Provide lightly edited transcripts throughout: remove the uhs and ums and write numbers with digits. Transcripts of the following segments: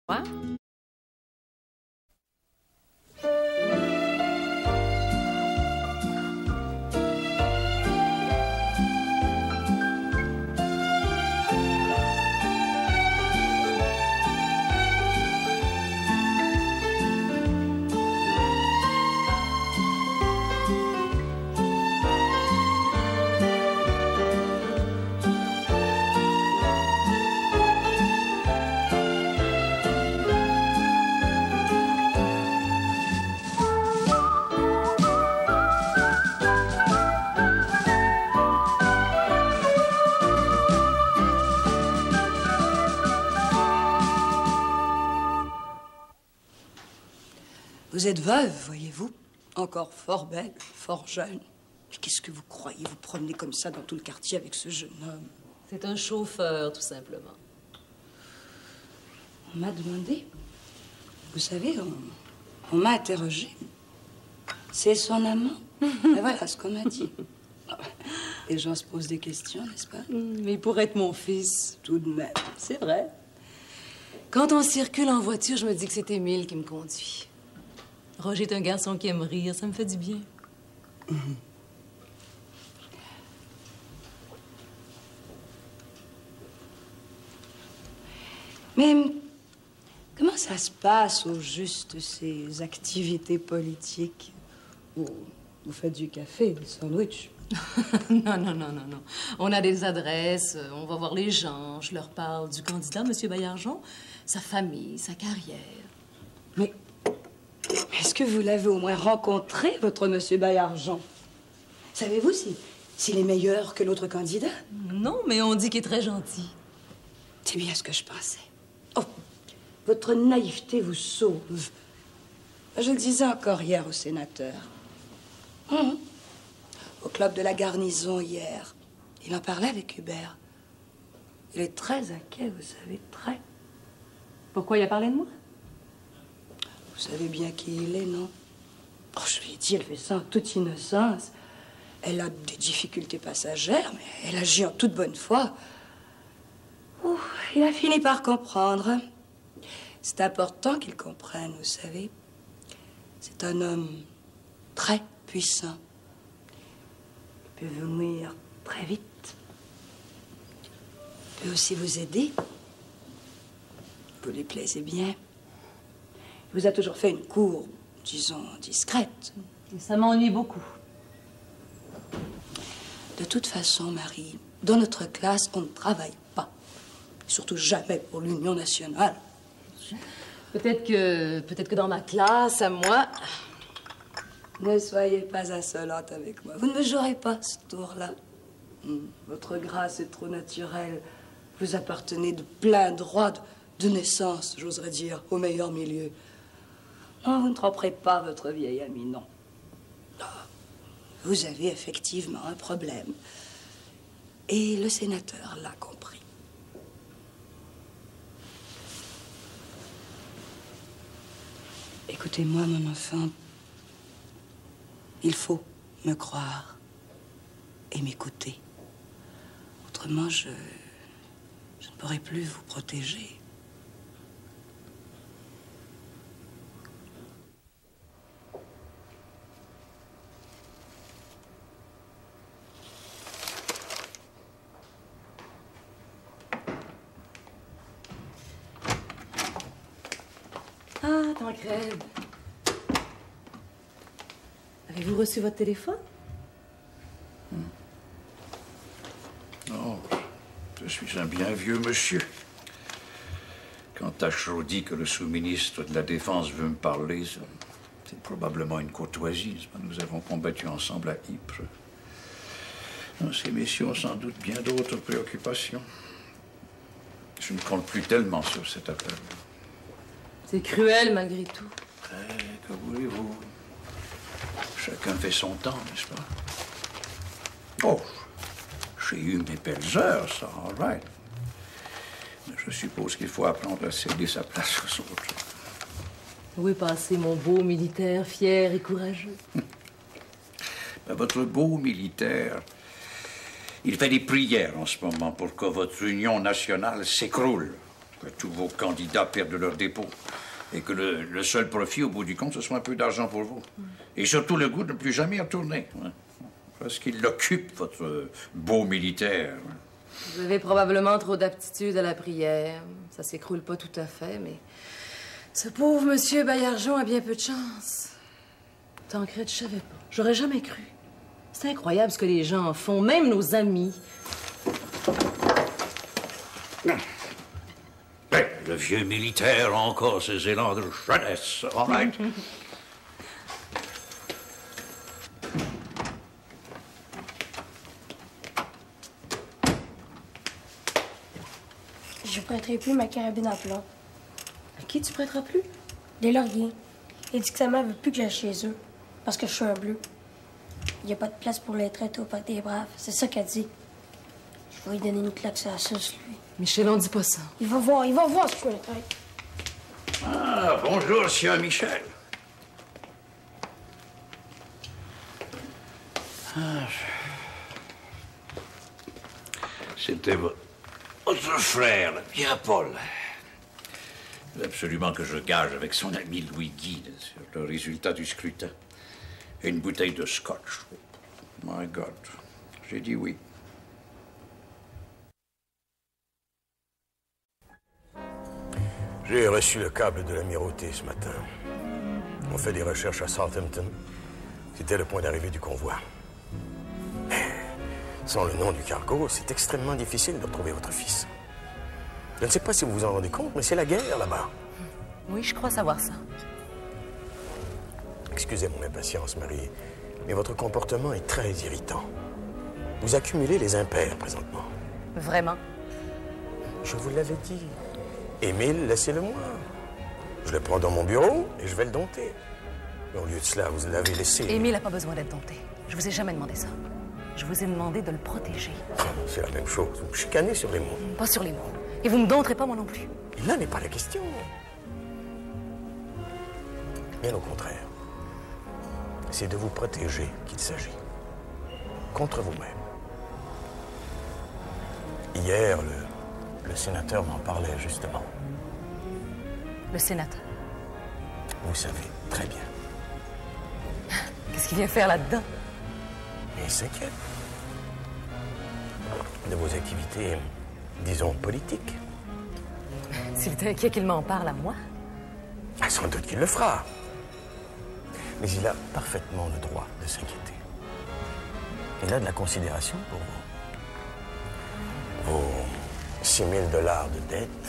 Hein? Vous êtes veuve, voyez-vous, encore fort belle, fort jeune. Mais qu'est-ce que vous croyez, vous promenez comme ça dans tout le quartier avec ce jeune homme? C'est un chauffeur, tout simplement. On m'a demandé, vous savez, on m'a interrogé. C'est son amant? Et voilà ce qu'on m'a dit. Les gens se posent des questions, n'est-ce pas? Mais il pourrait être mon fils. Tout de même, c'est vrai. Quand on circule en voiture, je me dis que c'est Émile qui me conduit. Roger est un garçon qui aime rire, ça me fait du bien. Mais comment ça se passe au juste, ces activités politiques? Vous faites du café, du sandwich? Non. On a des adresses, on va voir les gens, je leur parle du candidat, M. Baillargeon, sa famille, sa carrière. Mais est-ce que vous l'avez au moins rencontré, votre monsieur Baillargeon? Savez-vous s'il est meilleur que l'autre candidat? Non, mais on dit qu'il est très gentil. C'est bien ce que je pensais. Oh, votre naïveté vous sauve. Je le disais encore hier au sénateur. Au club de la garnison hier. Il en parlait avec Hubert. Il est très inquiet, vous savez, très. Pourquoi il a parlé de moi? Vous savez bien qui il est, non? Oh, je lui ai dit, elle fait ça en toute innocence. Elle a des difficultés passagères, mais elle agit en toute bonne foi. Ouh, il a fini par comprendre. C'est important qu'il comprenne, vous savez. C'est un homme très puissant. Il peut vous nuire très vite. Il peut aussi vous aider. Vous lui plaisez bien. Il vous a toujours fait une cour, disons, discrète. Et ça m'ennuie beaucoup. De toute façon, Marie, dans notre classe, on ne travaille pas. Surtout jamais pour l'Union nationale. Peut-être que dans ma classe, à moi... Ne soyez pas insolente avec moi. Vous ne me jouerez pas ce tour-là. Votre grâce est trop naturelle. Vous appartenez de plein droit, de naissance, j'oserais dire, au meilleur milieu. Non, vous ne tromperez pas votre vieil ami, non. Vous avez effectivement un problème. Et le sénateur l'a compris. Écoutez-moi, mon enfant. Il faut me croire et m'écouter. Autrement, je ne pourrai plus vous protéger. Ah, Tancrède. Avez-vous reçu votre téléphone? Oh, je suis un bien vieux monsieur. Quand Tachereau dit que le sous-ministre de la Défense veut me parler, c'est probablement une courtoisie. Nous avons combattu ensemble à Ypres. Ces messieurs ont sans doute bien d'autres préoccupations. Je ne compte plus tellement sur cet appel. C'est cruel, malgré tout. Que voulez-vous? Chacun fait son temps, n'est-ce pas? Oh, j'ai eu mes belles heures, ça, all right. Mais je suppose qu'il faut apprendre à céder sa place aux autres. Où est passé mon beau militaire, fier et courageux? Ben, votre beau militaire, il fait des prières en ce moment pour que votre union nationale s'écroule. Que tous vos candidats perdent leur dépôt. Et que le seul profit, au bout du compte, ce soit un peu d'argent pour vous. Et surtout le goût de ne plus jamais y retourner. Hein. Parce qu'il l'occupe, votre beau militaire. Vous avez probablement trop d'aptitude à la prière. Ça s'écroule pas tout à fait, mais... Ce pauvre monsieur Baillargeon a bien peu de chance. Tancred, je savais pas. J'aurais jamais cru. C'est incroyable ce que les gens en font, même nos amis. Ben, le vieux militaire a encore ses élans de jeunesse. All right? Je prêterai plus ma carabine à plomb. À qui tu prêteras plus? Les Lauriers. Il dit que sa mère veut plus que j'aille chez eux. Parce que je suis un bleu. Il n'y a pas de place pour les traites au parc des Braves. C'est ça qu'elle dit. Je vais lui donner une claque sur la sauce, lui. Michel, on dit pas ça. Il va voir ce que je vais traiter. Ah, bonjour, sieur Michel. Ah, c'était votre frère, le bien Paul. Il faut absolument que je gage avec son ami Louis-Guy sur le résultat du scrutin. Et une bouteille de scotch. My God. J'ai dit oui. J'ai reçu le câble de l'amirauté ce matin. On fait des recherches à Southampton. C'était le point d'arrivée du convoi. Sans le nom du cargo, c'est extrêmement difficile de retrouver votre fils. Je ne sais pas si vous vous en rendez compte, mais c'est la guerre là-bas. Oui, je crois savoir ça. Excusez mon impatience, Marie, mais votre comportement est très irritant. Vous accumulez les impairs présentement. Vraiment? Je vous l'avais dit. Émile, laissez-le-moi. Je le prends dans mon bureau et je vais le dompter. Mais au lieu de cela, vous l'avez laissé... Émile n'a pas besoin d'être dompté. Je vous ai jamais demandé ça. Je vous ai demandé de le protéger. C'est la même chose. Vous me chicanez sur les mots. Pas sur les mots. Et vous me dompterez pas, moi non plus. Et là n'est pas la question. Bien au contraire. C'est de vous protéger qu'il s'agit. Contre vous-même. Hier, le sénateur m'en parlait, justement. Le sénateur? Vous savez très bien. Qu'est-ce qu'il vient faire là-dedans? Il s'inquiète. De vos activités, disons, politiques. S'il est inquiet qu'il m'en parle à moi? Ah, sans doute qu'il le fera. Mais il a parfaitement le droit de s'inquiéter. Il a de la considération pour vous. Vos 6 000 $ de dette,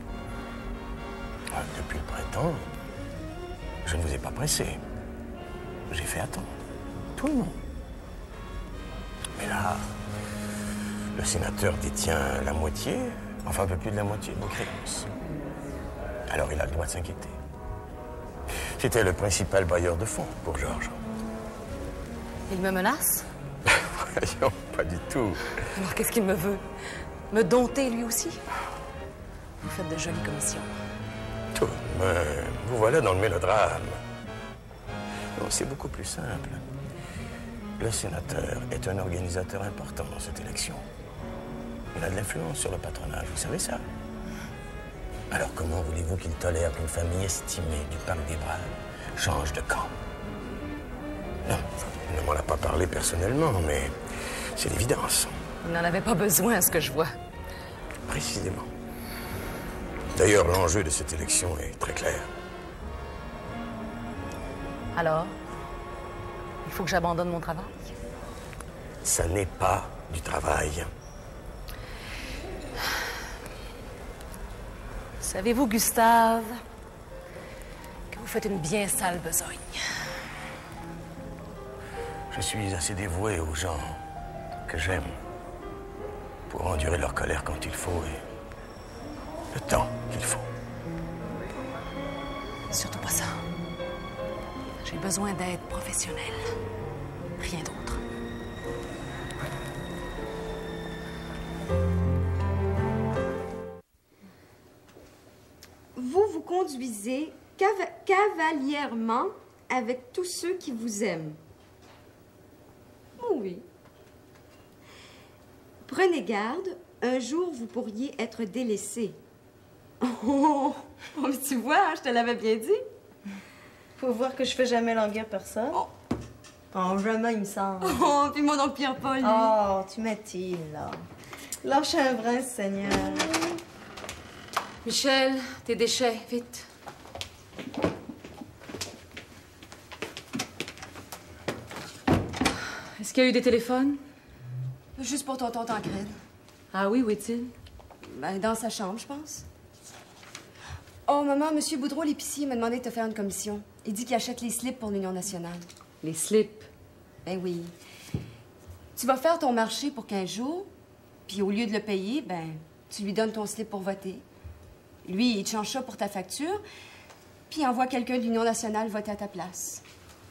depuis le printemps, je ne vous ai pas pressé. J'ai fait attendre. Tout le monde. Mais là, le sénateur détient la moitié, enfin un peu plus de la moitié de vos créances. Alors il a le droit de s'inquiéter. C'était le principal bailleur de fonds pour Georges. Il me menace? Voyons, pas du tout. Alors qu'est-ce qu'il me veut? Me dompter lui aussi? Vous faites de jolies commissions. Tout de même, vous voilà dans le mélodrame. Non, c'est beaucoup plus simple. Le sénateur est un organisateur important dans cette élection. Il a de l'influence sur le patronage, vous savez ça? Alors comment voulez-vous qu'il tolère qu'une famille estimée du Parc des Braves change de camp? Non, il ne m'en a pas parlé personnellement, mais c'est l'évidence. Il n'en avait pas besoin, ce que je vois. Précisément. D'ailleurs, l'enjeu de cette élection est très clair. Alors? Il faut que j'abandonne mon travail? Ça n'est pas du travail. Savez-vous, Gustave, que vous faites une bien sale besogne? Je suis assez dévoué aux gens que j'aime pour endurer leur colère quand il faut et le temps qu'il faut. Surtout pas ça. J'ai besoin d'aide professionnelle. Rien d'autre. Vous vous conduisez cavalièrement avec tous ceux qui vous aiment. Oui. Prenez garde, un jour vous pourriez être délaissé. Oh, mais tu vois, je te l'avais bien dit. Faut voir que je fais jamais languir personne. Oh. Oh, jamais, il me semble. Oh, puis moi donc pire pas, lui. Oh, tu m'attires, là. Lâche un brin, Seigneur. Michel, tes déchets, vite. Est-ce qu'il y a eu des téléphones? Juste pour tonton Tancred. Ah oui, où est-il? Ben, dans sa chambre, je pense. Oh, maman, M. Boudreau, l'épicier, m'a demandé de te faire une commission. Il dit qu'il achète les slips pour l'Union nationale. Les slips. Ben oui. Tu vas faire ton marché pour 15 jours, puis au lieu de le payer, ben, tu lui donnes ton slip pour voter. Lui, il te change ça pour ta facture, puis il envoie quelqu'un de l'Union nationale voter à ta place.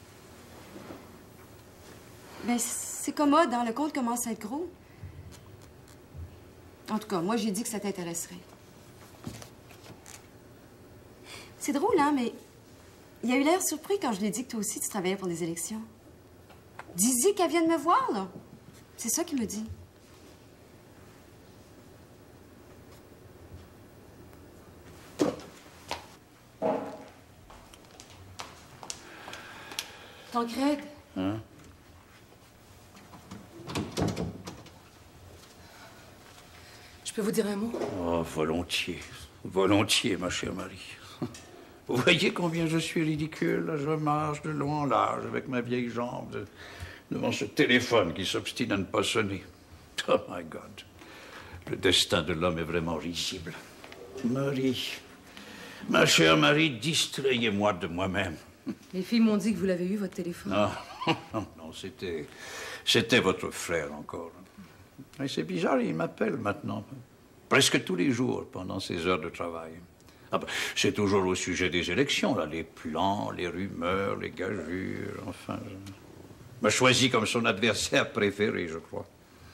Ben, c'est commode, hein? Le compte commence à être gros. En tout cas, moi, j'ai dit que ça t'intéresserait. C'est drôle, hein, mais il a eu l'air surpris quand je lui ai dit que toi aussi, tu travaillais pour les élections. Dis-y qu'elle vienne me voir, là. C'est ça qu'il me dit. Tancred? Hein? Je peux vous dire un mot? Oh, volontiers. Volontiers, ma chère Marie. Vous voyez combien je suis ridicule? Là, je marche de long en large avec ma vieille jambe devant ce téléphone qui s'obstine à ne pas sonner. Oh, my God. Le destin de l'homme est vraiment risible. Marie, ma chère Marie, distrayez-moi de moi-même. Les filles m'ont dit que vous l'avez eu, votre téléphone. Non, non, c'était votre frère encore. Mais c'est bizarre, il m'appelle maintenant. Presque tous les jours, pendant ses heures de travail. Ah ben, c'est toujours au sujet des élections, là, les plans, les rumeurs, les gageures, enfin... Il m'a choisi comme son adversaire préféré, je crois.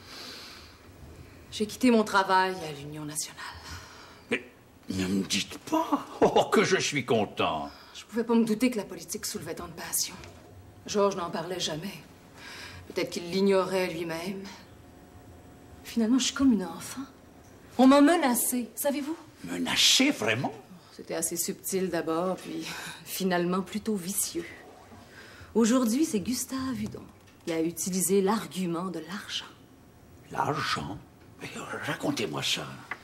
J'ai quitté mon travail à l'Union nationale. Mais ne me dites pas que je suis content. Je pouvais pas me douter que la politique soulevait tant de passion. Georges n'en parlait jamais. Peut-être qu'il l'ignorait lui-même. Finalement, je suis comme une enfant. On m'a menacée, savez-vous? Menacé, vraiment? C'était assez subtil d'abord, puis finalement plutôt vicieux. Aujourd'hui, c'est Gustave Hudon. Il a utilisé l'argument de l'argent. L'argent? Mais racontez-moi ça.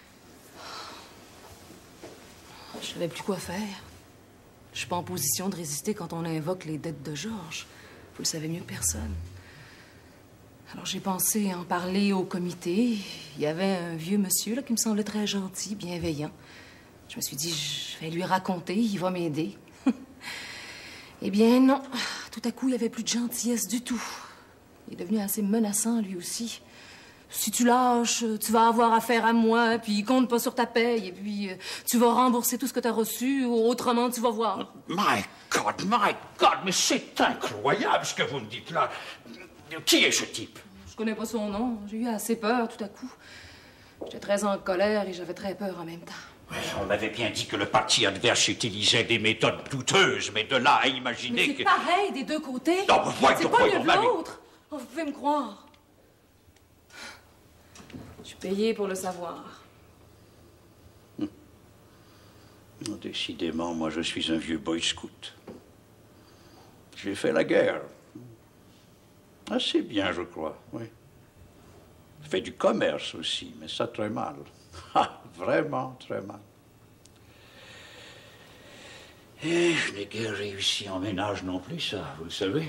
Je savais plus quoi faire. Je suis pas en position de résister quand on invoque les dettes de Georges. Vous le savez mieux que personne. Alors j'ai pensé en parler au comité. Il y avait un vieux monsieur là, qui me semblait très gentil, bienveillant. Je me suis dit, je vais lui raconter, il va m'aider. Eh bien non, tout à coup, il n'y avait plus de gentillesse du tout. Il est devenu assez menaçant, lui aussi. Si tu lâches, tu vas avoir affaire à moi, puis compte pas sur ta paye, et puis tu vas rembourser tout ce que tu as reçu, ou autrement, tu vas voir. My God, mais c'est incroyable ce que vous me dites là. Qui est ce type? Je connais pas son nom. J'ai eu assez peur tout à coup. J'étais très en colère et j'avais très peur en même temps. Ouais, on m'avait bien dit que le parti adverse utilisait des méthodes douteuses, mais de là à imaginer mais que... c'est pareil des deux côtés. Non, voyons, c'est pas voyons, mieux de l'autre. Oh, vous pouvez me croire. Je suis payée pour le savoir. Décidément, moi, je suis un vieux boy scout. J'ai fait la guerre. Assez bien, je crois, oui. J'ai fait du commerce aussi, mais ça très mal. Ah, vraiment très mal. Et je n'ai guère réussi en ménage non plus, ça, vous le savez.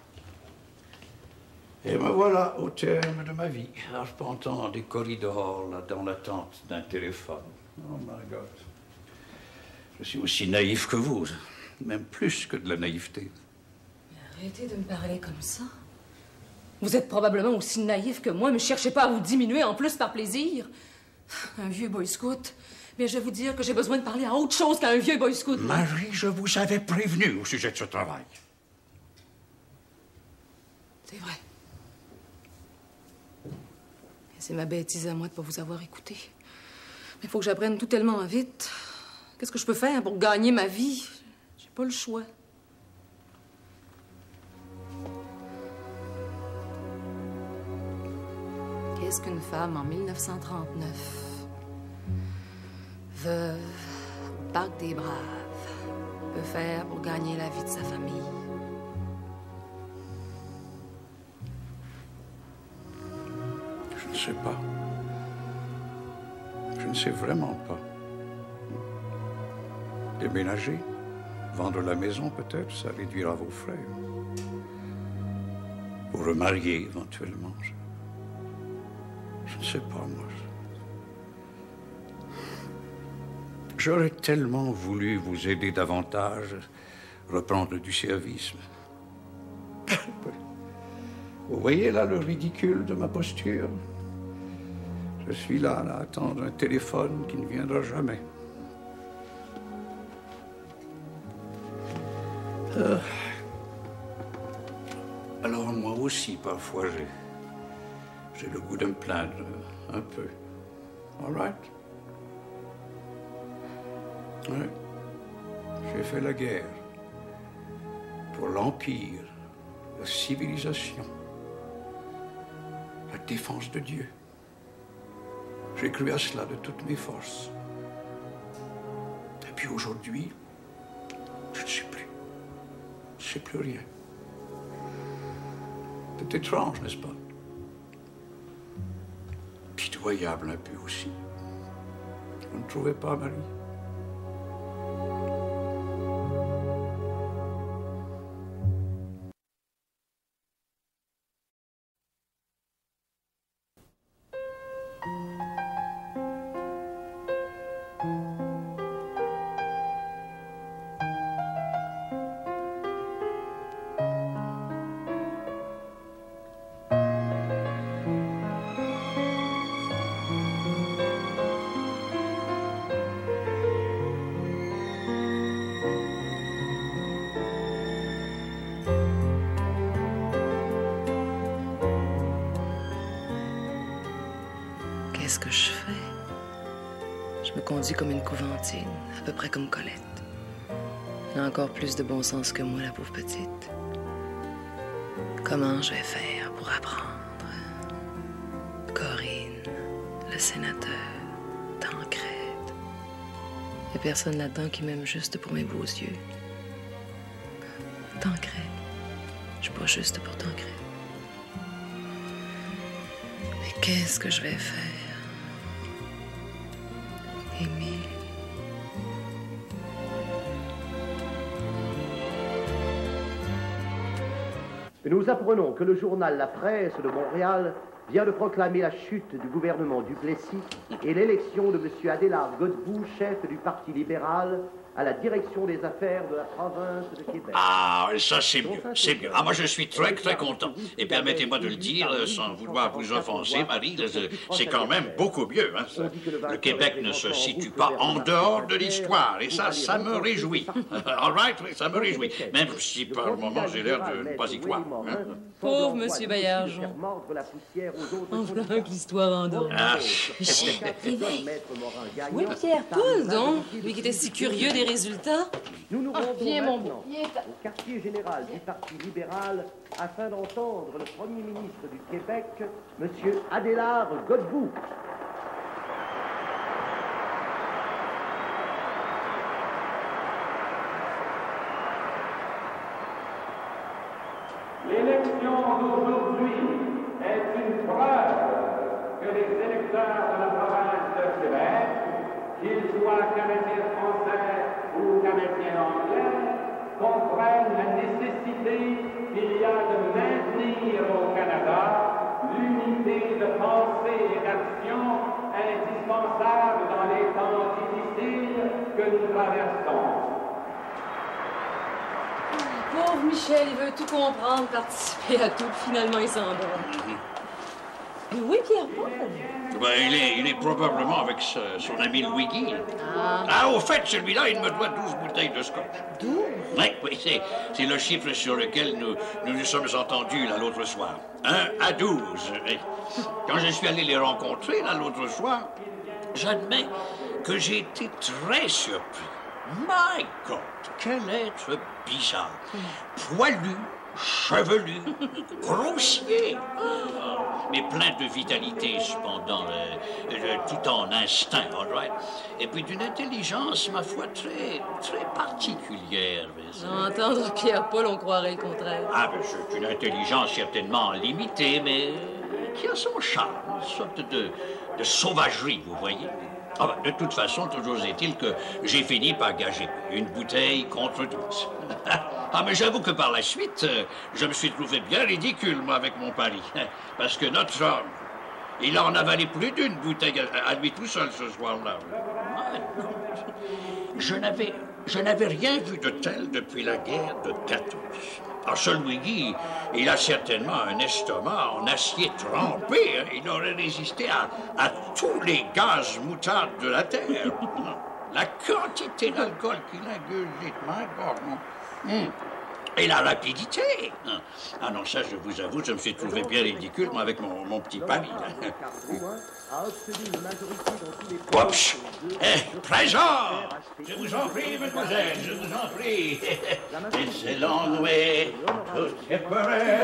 Et me voilà au terme de ma vie, arpentant des corridors, là, dans l'attente d'un téléphone. Oh, my God. Je suis aussi naïf que vous, même plus que de la naïveté. Arrêtez de me parler comme ça. Vous êtes probablement aussi naïf que moi, mais cherchez pas à vous diminuer en plus par plaisir. Un vieux boy scout. Mais je vais vous dire que j'ai besoin de parler à autre chose qu'à un vieux boy scout. Marie, je vous avais prévenu au sujet de ce travail. C'est vrai. Et c'est ma bêtise à moi de ne pas vous avoir écouté. Mais il faut que j'apprenne tout tellement vite. Qu'est-ce que je peux faire pour gagner ma vie? J'ai pas le choix. Qu'est-ce qu'une femme en 1939? Veuve, Parc des Braves peut faire pour gagner la vie de sa famille? Je ne sais pas. Je ne sais vraiment pas. Déménager, vendre la maison peut-être, ça réduira vos frais. Vous remarier éventuellement. Je ne sais pas, moi. J'aurais tellement voulu vous aider davantage, reprendre du service. Vous voyez là le ridicule de ma posture? Je suis là, à attendre un téléphone qui ne viendra jamais. Alors moi aussi, parfois, j'ai le goût de me plaindre un peu. All right? Oui. J'ai fait la guerre pour l'Empire, la civilisation, la défense de Dieu. J'ai cru à cela de toutes mes forces. Et puis aujourd'hui, je ne sais plus. Je ne sais plus rien. C'est étrange, n'est-ce pas? Pitoyable un peu aussi. Vous ne trouvez pas, Marie? Qu'est-ce que je fais? Je me conduis comme une couventine, à peu près comme Colette. Elle a encore plus de bon sens que moi, la pauvre petite. Comment je vais faire pour apprendre? Corinne, le sénateur, Tancrède. Il n'y a personne là-dedans qui m'aime juste pour mes beaux yeux. Tancrède. Je suis pas juste pour Tancrède. Mais qu'est-ce que je vais faire? Émile. Nous apprenons que le journal La Presse de Montréal vient de proclamer la chute du gouvernement Duplessis et l'élection de M. Adélard Godbout, chef du Parti libéral, à la direction des affaires de la province de Québec. Ah, ça c'est mieux, c'est mieux. Ah, moi je suis très très content. Et permettez-moi de le dire, sans vouloir vous offenser, Marie, c'est quand même beaucoup mieux. Hein, le Québec ne se situe pas en dehors de l'histoire, et ça me réjouit. All right, ça me réjouit. Même si par le moment j'ai l'air de ne pas y croire. Hein. Pauvre Monsieur Baillargeon. En voilà que l'histoire en dehors. Ah. Oui, Pierre-Paul, donc, lui qui était si curieux des résultats. Nous nous rendons viens, mon maintenant au quartier général du Parti libéral afin d'entendre le Premier ministre du Québec, M. Adélard Godbout. L'élection d'aujourd'hui est une preuve que les électeurs de la province de Québec, qu'ils soient canadiens français ou canadiens anglais, comprennent la nécessité qu'il y a de maintenir au Canada l'unité de pensée et d'action indispensable dans les temps difficiles que nous traversons. Pauvre Michel, il veut tout comprendre, participer à tout, puis finalement il s'endort. Mais oui, Pierre-Paul. Ben, il est probablement avec son ami Louis Guy. Ah, au fait, celui-là, il me doit 12 bouteilles de scotch. 12? Oui, c'est le chiffre sur lequel nous sommes entendus là l'autre soir. 1 à 12. Et quand je suis allé les rencontrer là l'autre soir, j'admets que j'ai été très surpris. My God, quel être bizarre. Poilu, chevelu, grossier, mais plein de vitalité, cependant, tout en instinct, all right? Et puis d'une intelligence, ma foi, très particulière. Entendre Pierre-Paul, on croirait le contraire. Ah, ben, c'est une intelligence certainement limitée, mais qui a son charme, une sorte de sauvagerie, vous voyez? Ah ben, de toute façon, toujours est-il que j'ai fini par gager une bouteille contre 12. Ah, mais j'avoue que par la suite, je me suis trouvé bien ridicule, moi, avec mon pari. Parce que notre homme, il en avalé plus d'une bouteille à lui tout seul ce soir-là. Je n'avais rien vu de tel depuis la guerre de 14. Alors, ce Louis-Guy, il a certainement un estomac en acier trempé. Hein. Il aurait résisté à tous les gaz moutardes de la terre. La quantité d'alcool qu'il a gueulé, my God. Et la rapidité. Ah non, ça, je vous avoue, je me suis trouvé bien ridicule, moi, avec mon petit pari. Oups! Présent! Je vous en prie, mademoiselle, je vous en prie. Excellent noué, tout est prêt.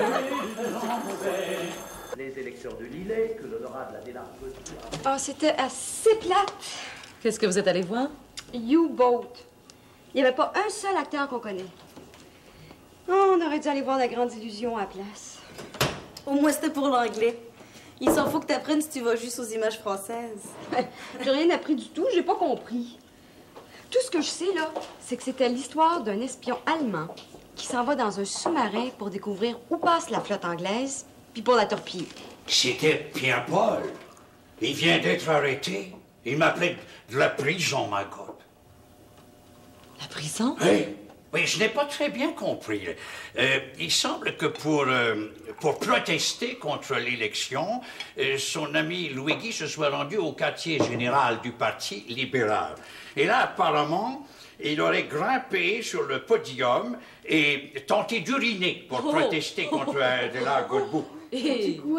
Les électeurs de Lillet, que l'honorable Adélard Godbout Oh, c'était assez plate. Qu'est-ce que vous êtes allé voir? U-Boat. Il n'y avait pas un seul acteur qu'on connaît. Oh, on aurait dû aller voir La Grande Illusion à la place. Au moins, c'était pour l'anglais. Il s'en faut que t'apprennes si tu vas juste aux images françaises. J'ai rien appris du tout, j'ai pas compris. Tout ce que je sais, là, c'est que c'était l'histoire d'un espion allemand qui s'en va dans un sous-marin pour découvrir où passe la flotte anglaise, puis pour la torpiller. C'était Pierre-Paul. Il vient d'être arrêté. Il m'appelait de la prison, my God. La prison? Oui. Oui, je n'ai pas très bien compris. Il semble que pour protester contre l'élection, son ami Louis-Guy se soit rendu au quartier général du Parti libéral. Et là, apparemment, il aurait grimpé sur le podium et tenté d'uriner pour protester contre Adélard Godbout. Et quoi?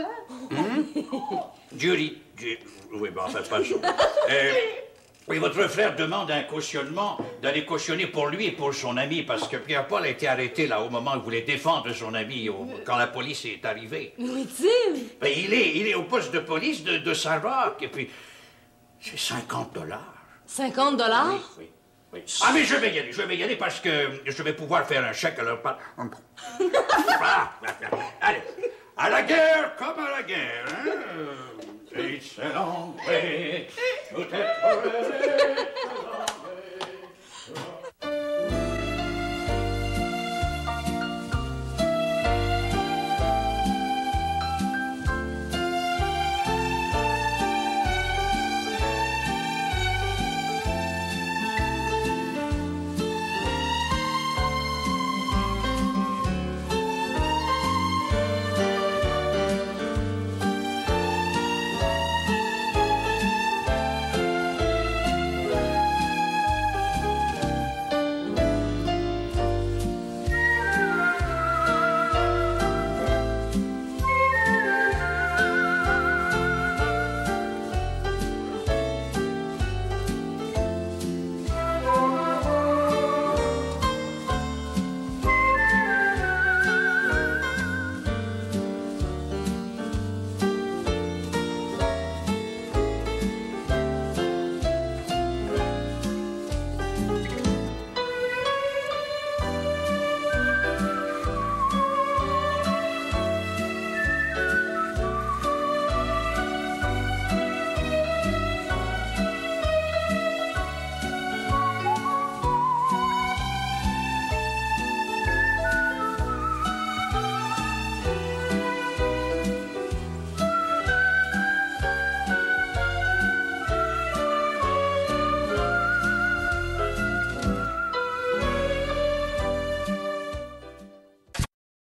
Oui, ben enfin, pas ça. Oui, votre frère demande un cautionnement, d'aller cautionner pour lui et pour son ami, parce que Pierre-Paul a été arrêté là au moment où il voulait défendre son ami, quand la police est arrivée. Où est-il? Ben, il est au poste de police de Saint-Roch, et puis c'est 50 $. 50 $? Oui. Ah, mais je vais y aller parce que je vais pouvoir faire un chèque à leur part. Allez, à la guerre comme à la guerre, hein? Excellent, oui, tout est prêt.